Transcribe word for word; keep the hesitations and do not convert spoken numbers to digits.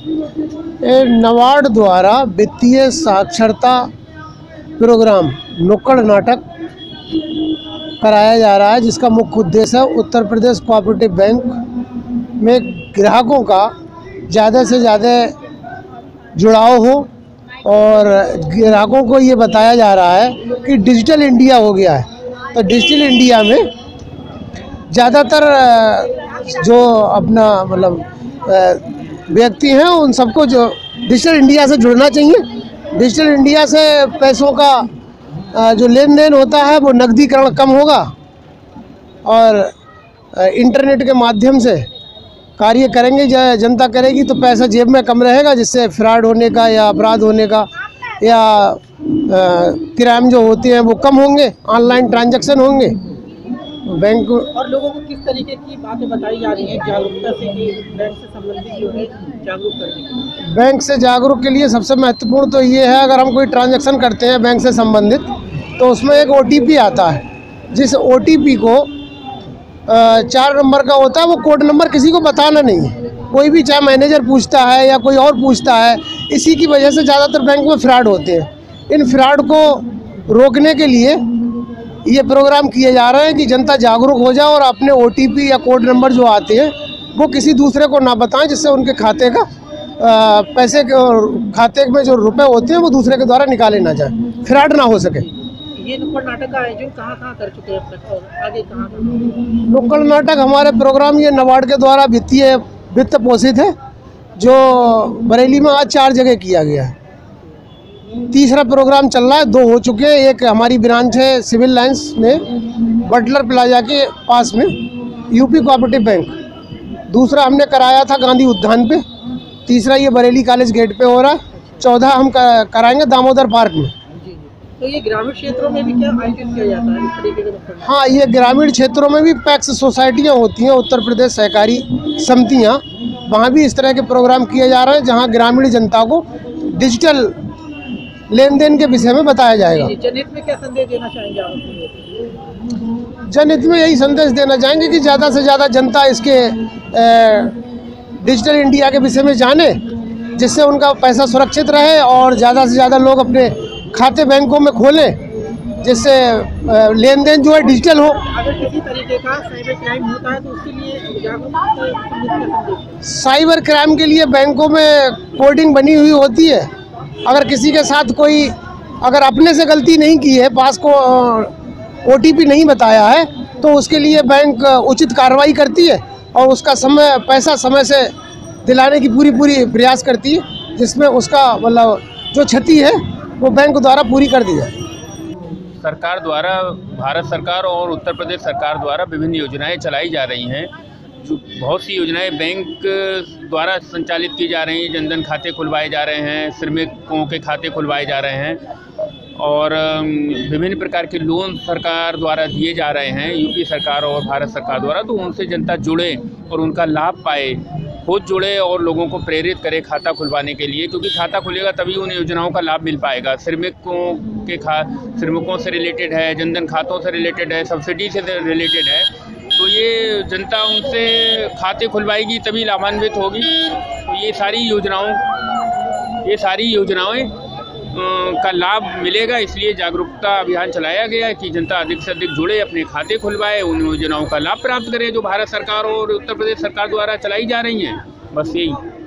नाबार्ड द्वारा वित्तीय साक्षरता प्रोग्राम नुक्कड़ नाटक कराया जा रहा है, जिसका मुख्य उद्देश्य है उत्तर प्रदेश कोऑपरेटिव बैंक में ग्राहकों का ज़्यादा से ज़्यादा जुड़ाव हो और ग्राहकों को ये बताया जा रहा है कि डिजिटल इंडिया हो गया है। तो डिजिटल इंडिया में ज़्यादातर जो अपना मतलब व्यक्ति हैं उन सबको जो डिजिटल इंडिया से जुड़ना चाहिए। डिजिटल इंडिया से पैसों का जो लेन देन होता है वो नकदीकरण कम होगा और इंटरनेट के माध्यम से कार्य करेंगे जनता करेगी तो पैसा जेब में कम रहेगा, जिससे फ्रॉड होने का या अपराध होने का या क्राइम जो होते हैं वो कम होंगे, ऑनलाइन ट्रांजैक्शन होंगे। बैंक और लोगों को किस तरीके की बातें बताई जा रही हैं जागरूकता से कि बैंक से संबंधित जो है जागरूक करने के लिए? बैंक से जागरूक के लिए सबसे महत्वपूर्ण तो ये है, अगर हम कोई ट्रांजैक्शन करते हैं बैंक से संबंधित तो उसमें एक ओ टी पी आता है, जिस ओ टी पी को चार नंबर का होता है, वो कोड नंबर किसी को बताना नहीं है। कोई भी चाहे मैनेजर पूछता है या कोई और पूछता है, इसी की वजह से ज़्यादातर बैंक में फ्रॉड होते हैं। इन फ्रॉड को रोकने के लिए ये प्रोग्राम किए जा रहे हैं कि जनता जागरूक हो जाए और अपने ओ टी पी या कोड नंबर जो आते हैं वो किसी दूसरे को ना बताएं, जिससे उनके खाते का आ, पैसे के खाते में जो रुपए होते हैं वो दूसरे के द्वारा निकाले ना जाए, फ्रॉड ना हो सके। ये नुक्कड़ नाटक का आयोजन कहाँ कहाँ कर चुके हैं अब तक और आगे कहाँ कहाँ? नुक्कड़ नाटक हमारे प्रोग्राम ये नाबार्ड के द्वारा वित्तीय वित्त पोषित है, जो बरेली में आज चार जगह किया गया है। तीसरा प्रोग्राम चल रहा है, दो हो चुके हैं। एक हमारी ब्रांच है सिविल लाइंस में बटलर प्लाजा के पास में यूपी कोऑपरेटिव बैंक। दूसरा हमने कराया था गांधी उद्यान पे। तीसरा ये बरेली कॉलेज गेट पे हो रहा है। चौदह हम कराएंगे दामोदर पार्क में। तो ये ग्रामीण क्षेत्रों में भी क्या आयोजित किया जाता है इस तरीके का? हाँ, ये ग्रामीण क्षेत्रों में भी पैक्स सोसाइटियाँ होती हैं, उत्तर प्रदेश सहकारी समितियाँ, वहाँ भी इस तरह के प्रोग्राम किए जा रहे हैं जहाँ ग्रामीण जनता को डिजिटल लेन देन के विषय में बताया जाएगा। जनहित में क्या संदेश देना चाहेंगे आप? जनहित में यही संदेश देना चाहेंगे कि ज़्यादा से ज़्यादा जनता इसके डिजिटल इंडिया के विषय में जाने, जिससे उनका पैसा सुरक्षित रहे और ज़्यादा से ज़्यादा लोग अपने खाते बैंकों में खोलें, जिससे लेन देन जो है डिजिटल हो। अगर किसी तरीके का साइबर क्राइम होता है तो उसके लिए जागरूकता? साइबर क्राइम के लिए बैंकों में कोडिंग बनी हुई होती है। अगर किसी के साथ कोई अगर अपने से गलती नहीं की है, पास को ओ टी पी नहीं बताया है, तो उसके लिए बैंक उचित कार्रवाई करती है और उसका समय पैसा समय से दिलाने की पूरी पूरी प्रयास करती है, जिसमें उसका मतलब जो क्षति है वो बैंक द्वारा पूरी कर दी जाए। सरकार द्वारा, भारत सरकार और उत्तर प्रदेश सरकार द्वारा विभिन्न योजनाएं चलाई जा रही हैं। जो बहुत सी योजनाएं बैंक द्वारा संचालित की जा रही हैं। जनधन खाते खुलवाए जा रहे हैं, श्रमिकों के खाते खुलवाए जा रहे हैं और विभिन्न प्रकार के लोन सरकार द्वारा दिए जा रहे हैं, यूपी सरकार और भारत सरकार द्वारा। तो उनसे जनता जुड़े और उनका लाभ पाए, खुद जुड़े और लोगों को प्रेरित करे खाता खुलवाने के लिए, क्योंकि खाता खुलेगा तभी उन योजनाओं का लाभ मिल पाएगा। श्रमिकों के खा श्रमिकों से रिलेटेड है, जनधन खातों से रिलेटेड है, सब्सिडी से रिलेटेड है। तो ये जनता उनसे खाते खुलवाएगी तभी लाभान्वित होगी। तो ये सारी योजनाओं ये सारी योजनाएं का लाभ मिलेगा, इसलिए जागरूकता अभियान चलाया गया है कि जनता अधिक से अधिक जुड़े, अपने खाते खुलवाए, उन योजनाओं का लाभ प्राप्त करे जो भारत सरकार और उत्तर प्रदेश सरकार द्वारा चलाई जा रही हैं। बस यही।